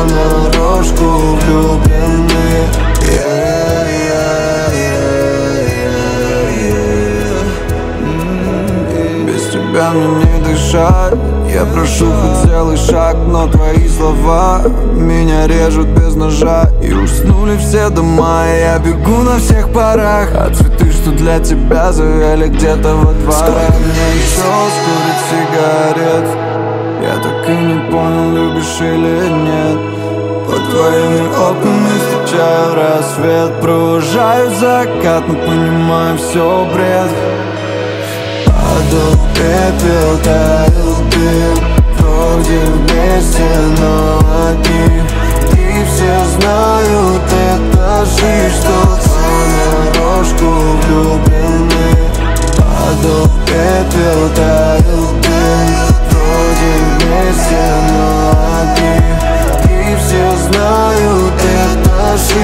понарошку влюблены. Без тебя мне не дышать. Я прошу хоть целый шаг, но твои слова меня режут без ножа. И уснули все дома, и я бегу на всех парах. А цветы, что для тебя, завяли где-то во дворах. Сколько мне еще скурить сигарет? Я так и не понял, любишь или нет. Под твоими окнами встречаю рассвет, провожаю закат, но понимаю, все бред. Падал пепел, таял дым, вроде вместе, но одни. И все знают, это жизнь, что понарошку влюблены. Падал пепел, таял дым, вроде вместе, но одни. И все знают, это жизнь.